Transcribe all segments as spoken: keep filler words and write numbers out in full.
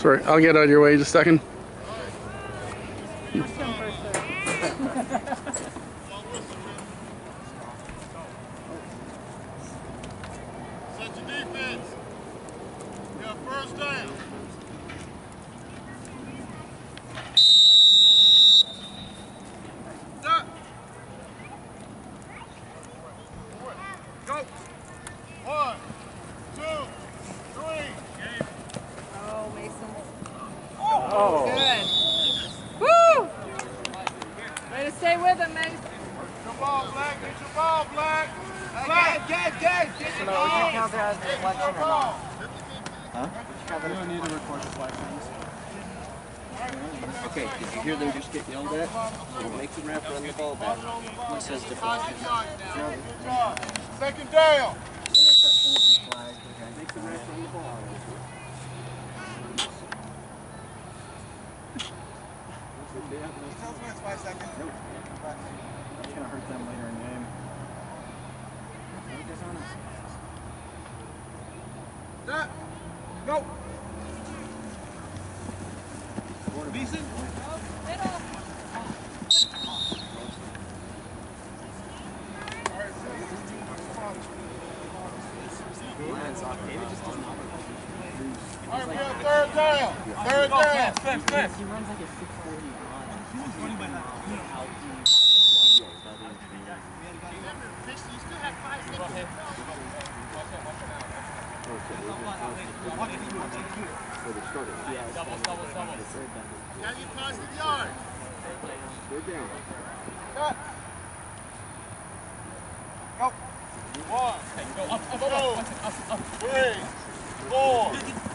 Sorry, I'll get out of your way just a second. Set your defense. You have first down. Stop. Go. One, two, three. Game. Oh, Mason. Oh. Good. Woo! Way to stay with him, Mason. Get your ball, Black. Get your ball, Black. Black. Get, get, get your ball. Would you count that as a deflection or not? Huh? You don't need to record deflections. Okay, did you hear them just get yelled at? So make the ref run the ball back. It says deflection. Second down. Interception is flagged. Okay. Make the ref run the ball. Five seconds. Nope. That's going to hurt them later in the game. Focus on us. Stop. Go. Beeson. David just does not. All right, we have third down. Third down. He runs like a six forty on. He was running by that. Double, double, double. Now you positive yard. Third down. Cut. Go. One. Go up, up, Two. up, up, up. Three. Four.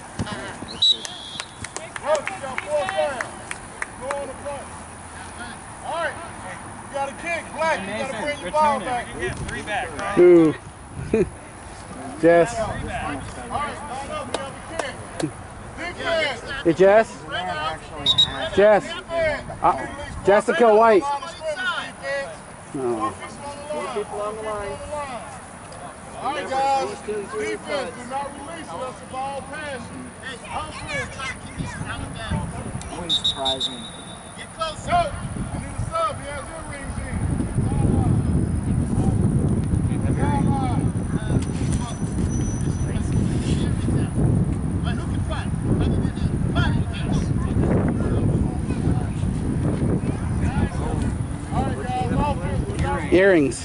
Coach, you got four down. Go on the front. All right. You got to kick. Black, you got to bring your ball back. You can get three back, right? Ooh. Jess. All right, line up. We have a kick. Defense. Hey, Jess. Jess. Uh, Jessica White. Oh. People on the line. All right, guys. Defense, do not release it. That's the ball pass. Wouldn't surprise me. Get close. Go. I need a sub. He has earrings in. Who can fight? All right, guys. Offense. Earrings.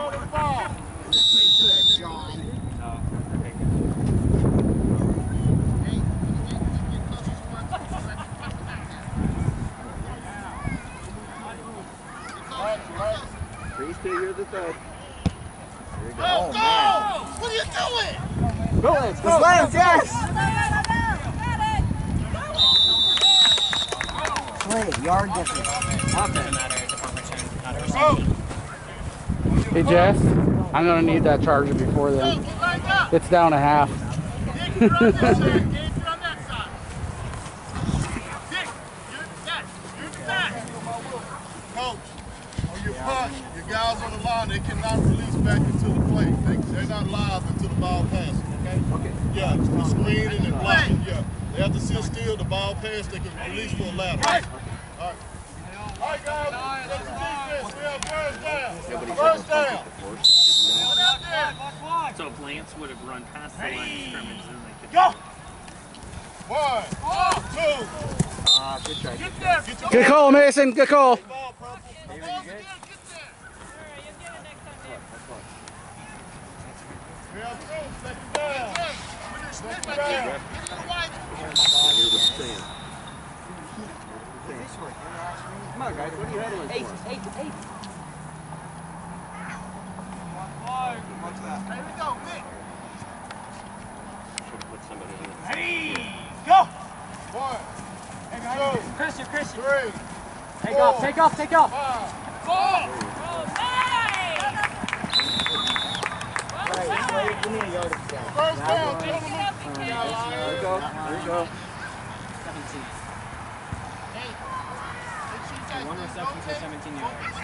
Please stay here at the third. Go! Go! What are you doing? Go, Lance. Go, Lance, yes! Play, yard difference. Hey, Jess. I'm going to need that charger before then. It's down a half. Coach, on your punt, your guys on the line, they cannot release back into the play. They, they're not live until the ball passes, okay? Okay. Yeah, the screening and blocking, yeah. They have to sit still, the ball pass, they can release for a lateral. All right. All right. All right, guys, that's the defense. We have first down. First down. So if Lance would have run past the line of scrimmage, then they could Go! One, two. Ah, good try. Get there. Get your Good call, Mason. Good call. ball, Purple. David, you good? Get there. We have two. Second down. Second down. Here's the stand. Come on, guys. What are you huddling for? Eight, eight, eight. Here we go, Nick. Should have put somebody in. Hey, go! One, two, Christian, Christian. three, Take four, off, take off, take off. five. Go! Right, play, give me a yardage down. First down, gentlemen. There we go, there we go. seventeen. One reception for seventeen yards.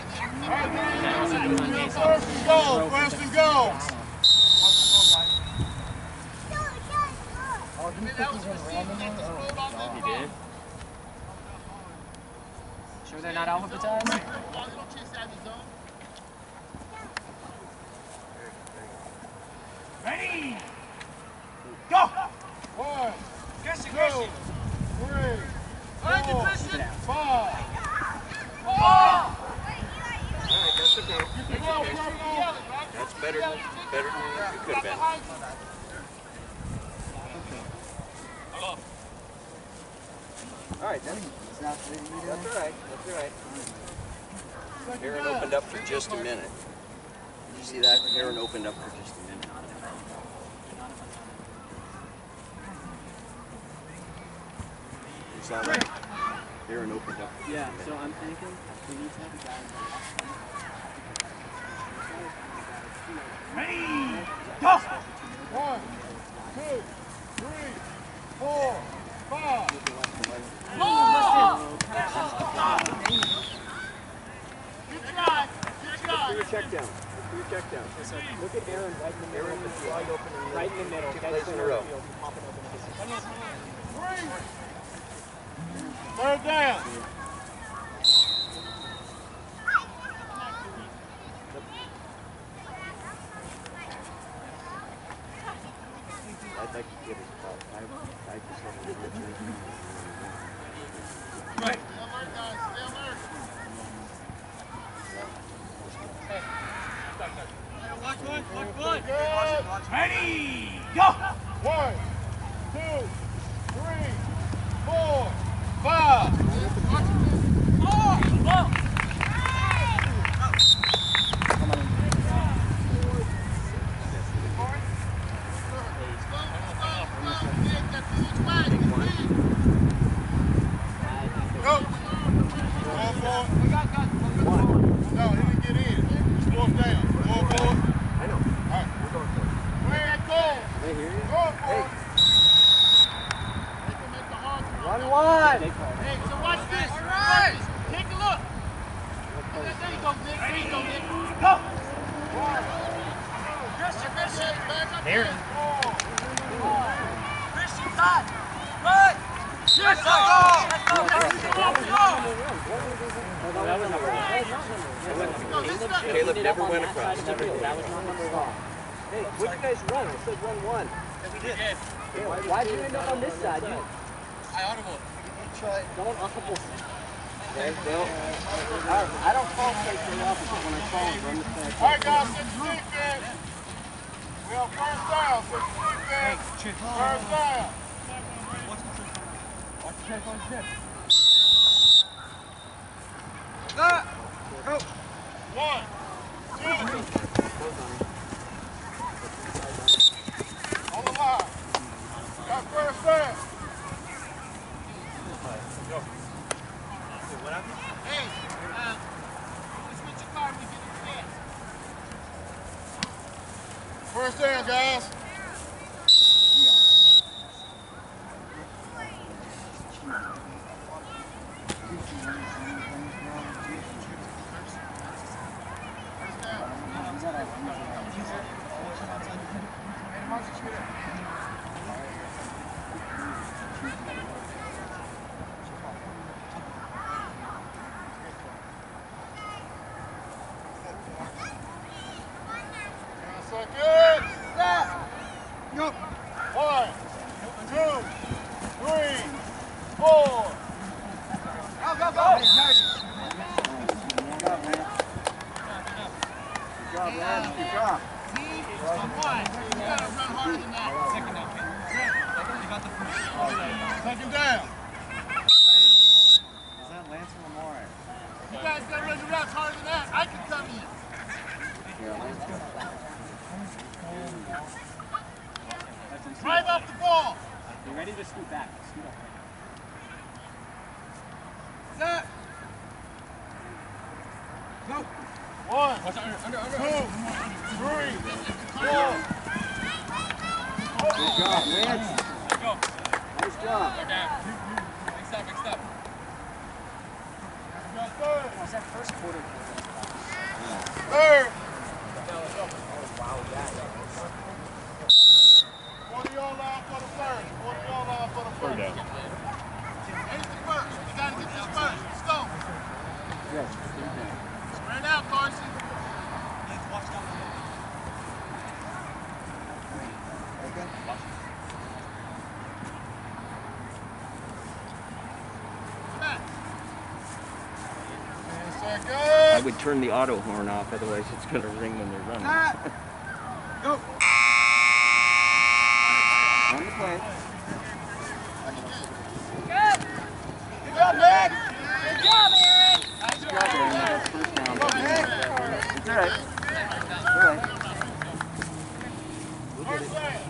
First and goal, first and goal. All He did. Sure they're not alphabetized? Ready? Go! One, Christian, two, Christian. three, four, five. Oh! Alright, that's okay. Come on, Purple. That's better than, better than it could have been. Alright, that's, that's alright. That's alright. Aaron opened up for just a minute. Did you see that? Aaron opened up for just a minute. You saw that? Aaron opened up for Yeah, just a so minute. I'm thinking we need to have a guy. Ready? Go! One, two, three, four, five. Oh! Good try. Good Do try. your check down. Do your check down. Look at Aaron right in the middle. Aaron is wide open in the Right in the middle. Two That's plays the in a row. field. Pop it open. Three. Third down. I'd like to get his call. Five, five to seven minutes. Right. Stay alert, guys. Stay alert. Watch one, watch one. Good. Ready? Go! One, two, three, four, five. Oh! Oh! Go. Going for it. No, he didn't get in. He's fourth down. Going for it. I know. All right. We're going for it. Where it goes. They hear you? Going for Hey. it. They can make the hard throw. One one. Hey, so watch this. All right. Take a look. There you go, Nick. There you go, Nick. Go! Christian, Christian. Back up There. there. Four. Christian, side! Right! Yes, go! Let's go! Let's go! Caleb never went across. That was not number one. Hey, what you guys run? It said one one. We did. Why, why did you end up on this side? You I audible. don't audible. Okay, well, I, I don't call plays very often, but when I call them, run the play. All right, guys, get the defense. We have first down. Get the defense. First down. One, two. On the line. Got first down. Hey, uh, switch your car when you get in the First down, guys. Good. Stop. One, two, three, four. Go, go, go. Good job, man. Good job, man. Good job. One. You gotta run harder than that. Second down, kid. Second, you got the first. Second down. Is that Lance or Lamar? You guys gotta run the routes harder than that. I can come in. Drive off the ball. You ready to scoot back? Scoot up. Set. Go. One, two, three, four. good job, Lance. Go. Nice job. They're down. Big step, big step. Got third. Was that first quarter? Third. forty yard line for the third. forty yard Third down. Ace the first. You gotta get this first. Let's go. Spread out, Carson. I would turn the auto horn off, otherwise it's going to ring when they're running. Go. On the play. Good. Good job, man. Good job, Aaron. Good job, Aaron. That's first down. It's all right. It's all right. First down.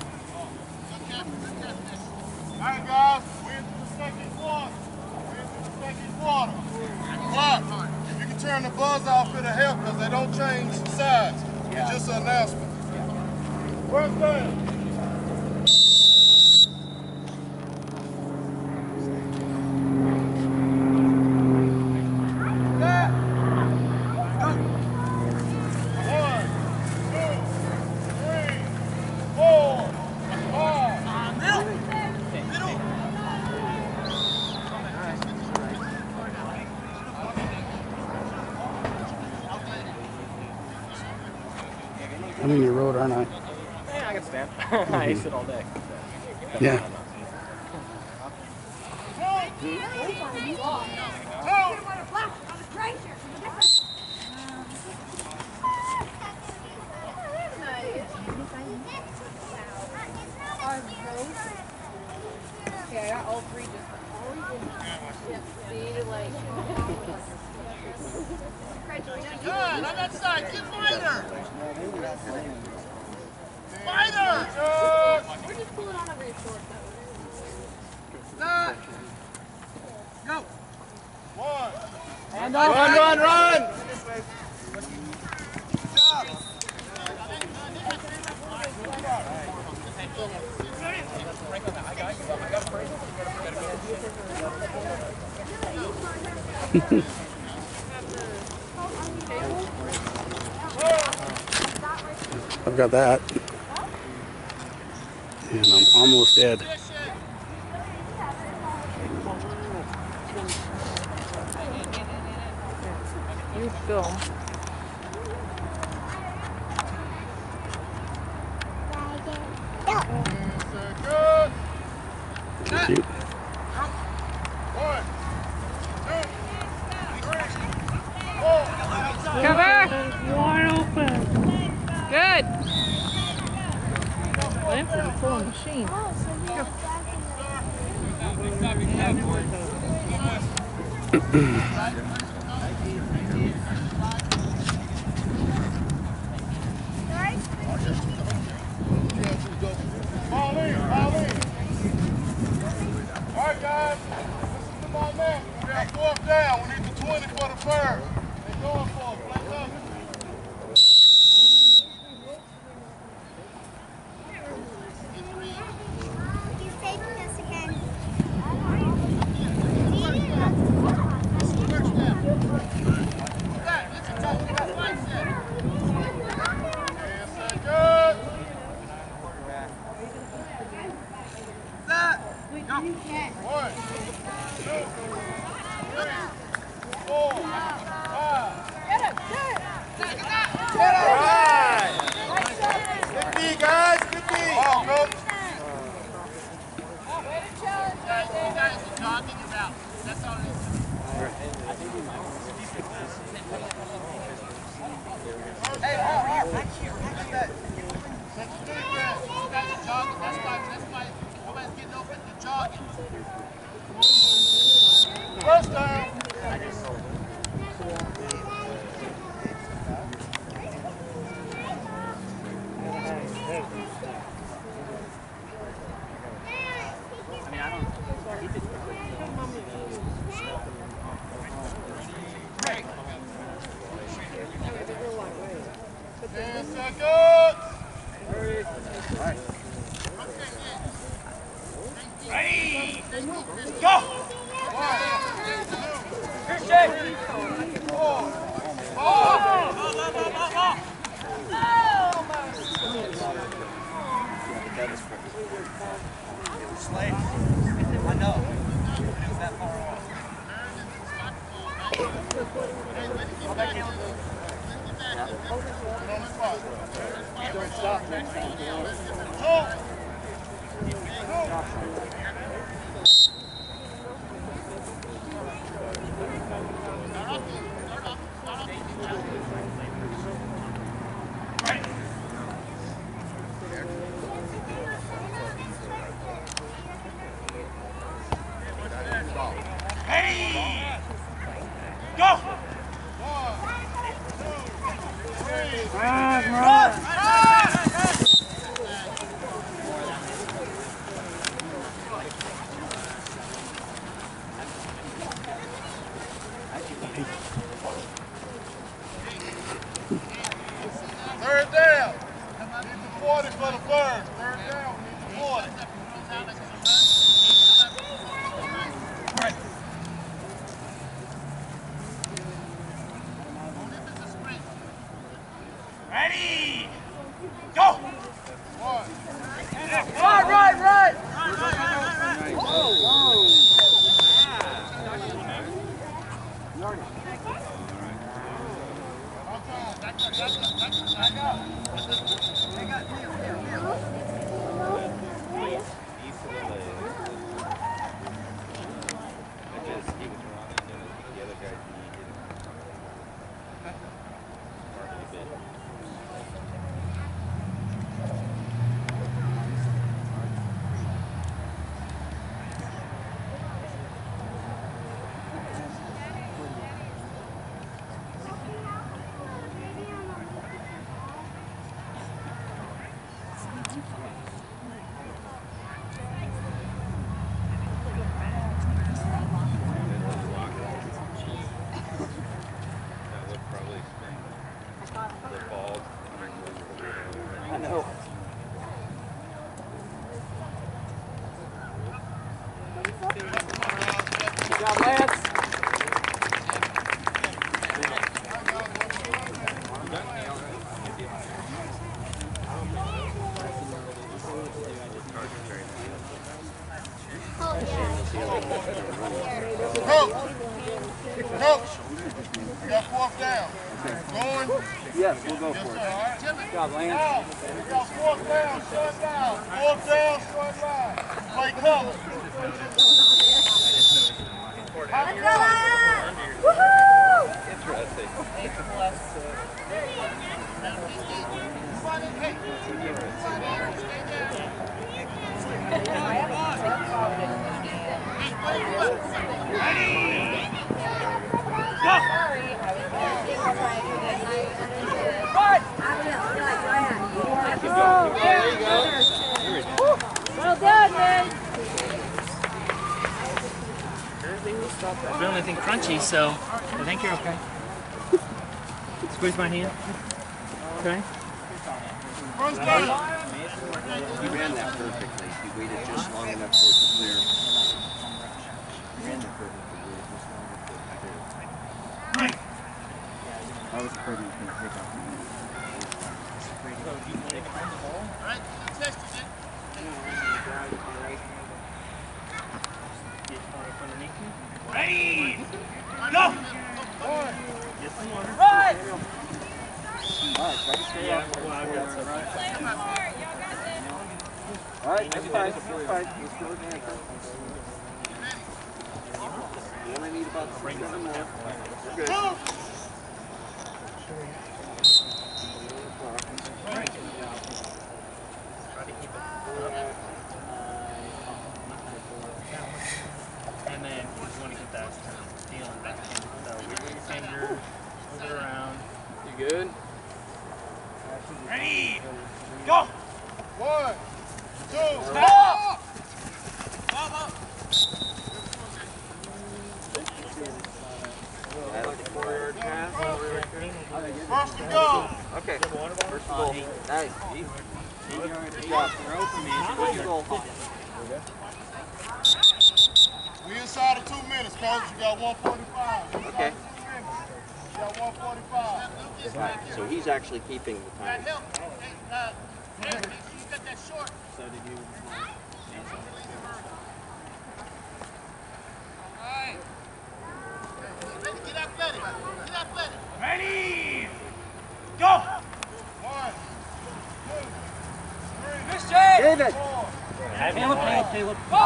All right, guys. We're into the second quarter. We're into the second quarter. Watch. You can turn the buzz off, it'll help because they don't change sides. It's just an announcement. First down. I'm in your road, aren't I? Yeah, I can stand. I used it all day. Yeah. Okay, I got all three just. Yeah, see, like. Good, on that side, get Spider! Spider! We're just pulling on a very short though. Set! Go! One! Run, run, run! Good job! I've got that. And I'm almost dead. You film. Good! Thank you. One, two, three, four. Cover! Wide open. Good. Lamp's a pulling machine. Fall in, fall in. All right, guys. Listen to my man. We got fourth down. We need the twenty for the first. They're going for it. Play cover. He's taking us again. One, two, three, four, five. Get him! Get All right. Good D, guys. Good D. Ball, coach. Way to challenge right there. Guys, the jogging is out. That's all it is. Hey, Hart, Hart, back here. Back that. Set the defense. You guys are jogging. That's why, that's why nobody's getting open to jogging. First down. Ten seconds. Ready! Go! One, Christian! two, four, Oh! Oh, oh, oh, oh, oh. Slade. job, Lance. Coach! Coach! You got fourth down. Going? Yes, we'll go Yes, for sir. it. All right. Good job, Lance. Now, we got fourth down, shut down. Fourth down, shut down. Play cover. Let's go, Lions! Woohoo! Interesting. Well done, man. I'm feeling anything crunchy, so I think you're okay. Squeeze my hand. Okay. First down. You ran that perfectly. You waited just long enough for it to clear. You ran that perfectly. I was afraid he was going to pick up. Alright, tested it. Ready! Go! Right! All right, that's fine. That's fine. Let's go with Nancy. We only need about seven more. We're good. And then you just want to get that feeling back in. So wiggle your finger, move it around. You good? Ready! Go! One, two, Stop! Stop up! Like a four-yard pass. first to go. Okay. First goal. Nice. Good job. Throw for me. First goal. We inside of two minutes, coach. You got one forty-five. Okay. You got one forty-five. Right, so he's actually keeping the time. Help! Hey, uh, hey, you got that short. So did you? Alright. Ready, get athletic. Get athletic. Ready! Go! One, two, three, David! four. Caleb, Caleb, Caleb. Go!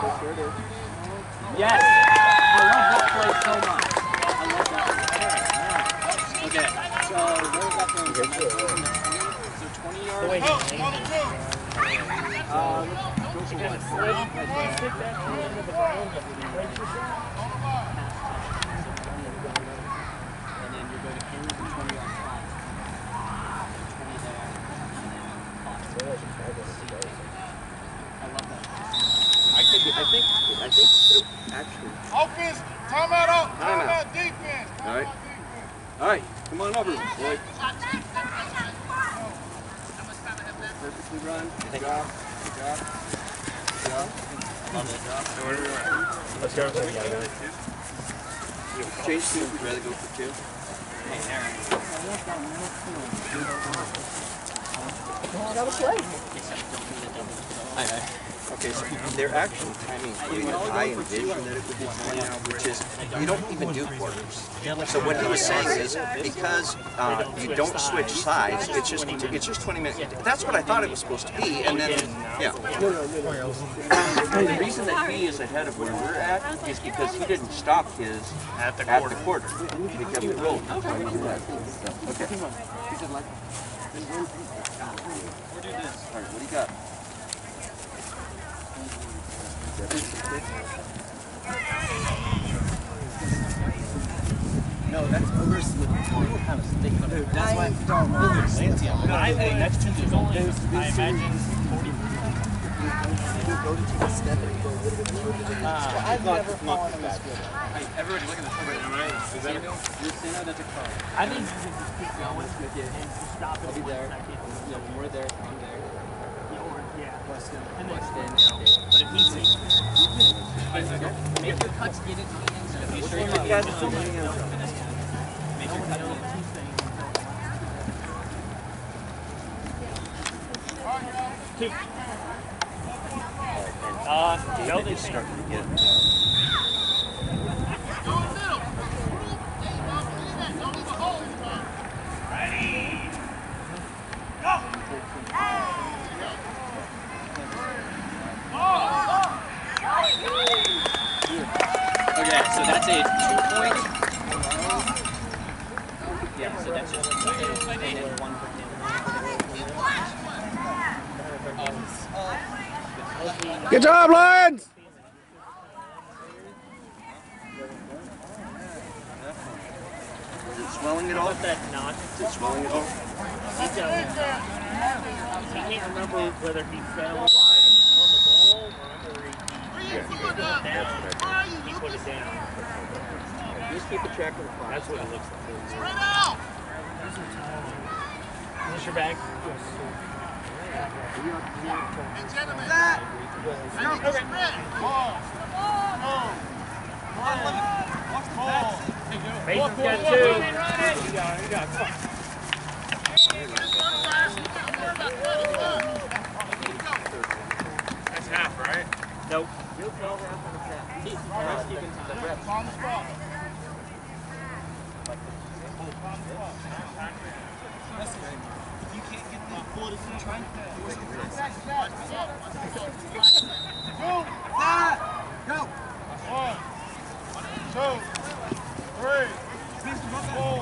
Yes! I love that play so much. I love that play. Okay, so what is that going to be? So twenty yards. Coach, one and two. Um, go for what? And then you go to Caleb and twenty yards flat. twenty there. I love that. I think, I think, I think, it actually. Offense, timeout out. Timeout. Timeout defense. All right. All right, come on over, boy. Perfectly run. Good job. Good job. Good job. Let's go. Change two. Would you rather go for two? Okay, so they're actually timing pretty much. I envision that it would be twenty now, which is, you don't even do quarters. So what he was saying is, because uh, you don't switch sides, it's just it's just twenty minutes. That's what I thought it was supposed to be, and then, yeah. The reason that he is ahead of where we're at is because he didn't stop his At the at quarter. the quarter. He kept it rolling. Okay. All right, what do you got? No, that's over. Kind of sticking up. That's why I'm throwing Lancia. I, that's two is only, I imagine, forty. Go to the step and go a little bit further than that. I've never fallen in this good. Everybody look at the phone. Is that You're standing that's a car. I think you just keep going with it and stop it. I'll be there. Second. No, when we're there, I'm there. Yeah. Weston, And then- Weston, But it needs to. Make your cuts, get it to the end zone. Be sure you guys are still moving in. Make your cut. Two. Uh, David is starting to get. Okay, so that's a two point. Yeah, so that's just two and one for him. Good job, Lions! Is it swelling at all? What's that notch? Is it swelling at all? He doesn't. He can't remember whether he fell like, on the ball or whether he, he, he put it down. He put it down. Just keep a track of the clock. That's what it looks like. Spread out. Is this your bag? Hey, gentlemen. That. I need to spread. Ball. Go. Come on, watch the ball. Mason's got two. You got it. You got it. That's half, right? Nope. On the spot. If you can't get the ball to try and go. One, two, three, four.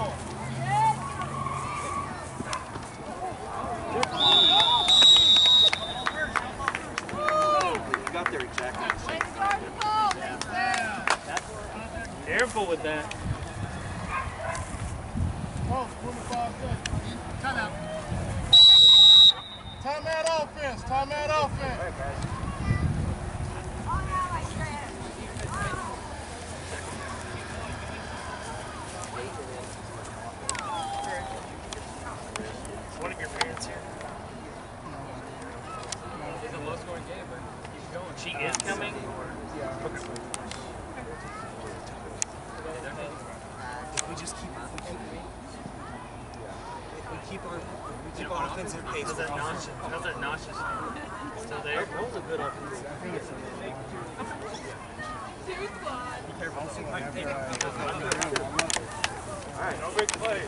You got there exactly the same time. Careful with that. Oh, twenty-five seconds. Time out. Time out offense. Time out offense. One of your parents here. It's a low scoring game, but keep going. She is coming. If we just keep, if we keep our, we keep our offensive pace. How's that nauseous? How's that nauseous? Still there? That was a good offense. I think it's Alright, no big play.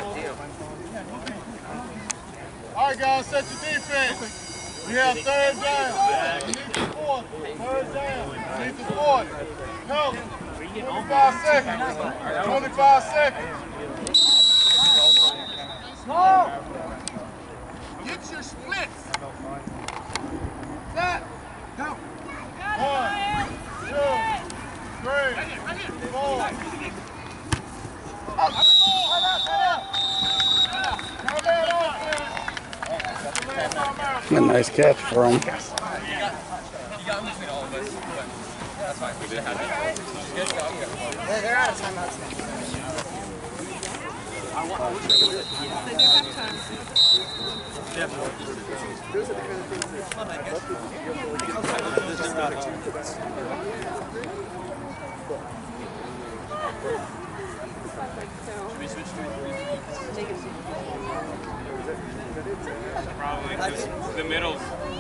Alright guys, set your defense. We have third down. We need the fourth. Third down. We need the fourth. Help. twenty-five seconds. twenty-five seconds. No! Get your splits. Set. Go. One, two, three, four. Up, up, A nice catch for him. You got in between all of us, but that's fine. We did have it. Good job. They're out of timeouts now. They do have time. Those are the kind of things that Should we switch to Probably. The middle.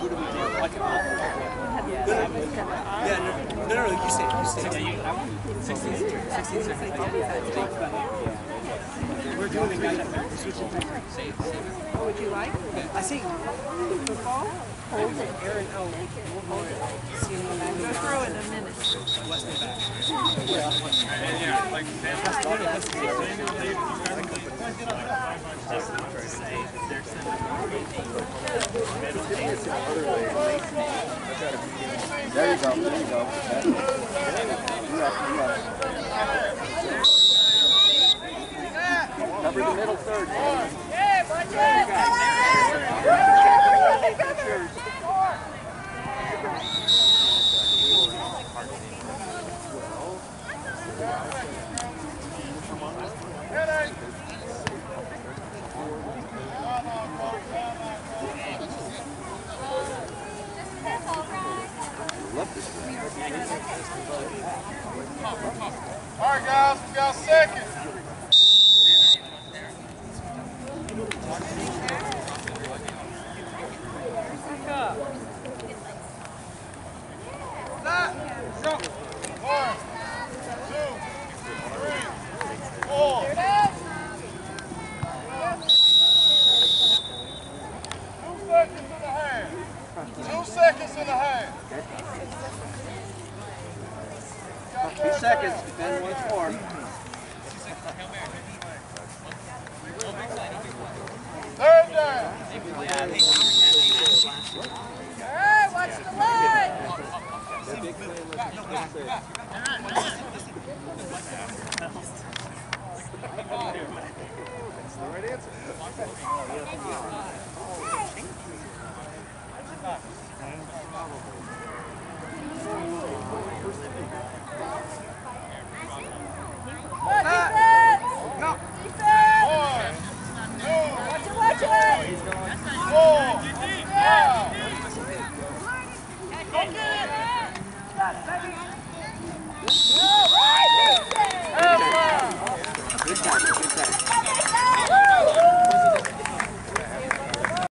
Yeah, no, no, no, you say, you say. sixteen, sixteen seconds? We're doing the guy that we're switching to. What would you like? I see. Football? Hold it. Aaron, oh, we'll hold it. See him when I go throw it in a minute. Wesley back. Yeah, like There you go, there you go. Cover the middle third. Hey, watch it! Love this one. All right, guys, we got second. One, two, three, four. Two seconds in the half. Two seconds in the half. Two seconds, defend once more. Third down. Hey, watch the line. Four, five, Go get it!